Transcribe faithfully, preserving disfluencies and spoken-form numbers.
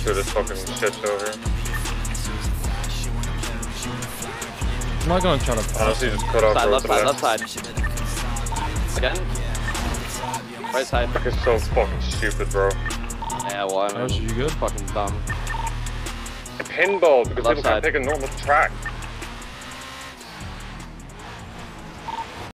through this fucking shit show here. I'm not gonna try to pass. Honestly, just cut off Side, road left to side, left. left side. Again. Right side. Fuck, it's so fucking stupid, bro. Yeah, well, I mean, How should you go? fucking dumb. A pinball because Left people side. can't take a normal track.